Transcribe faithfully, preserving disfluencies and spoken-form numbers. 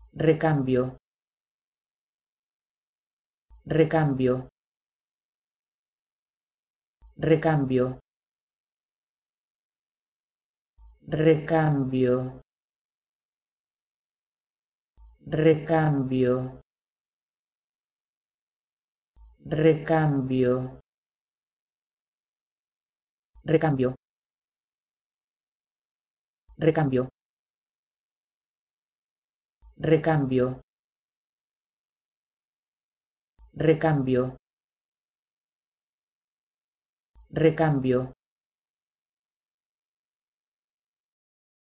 recambio, recambio, recambio, recambio, recambio, recambio, recambio, recambio, recambio, recambio, recambio,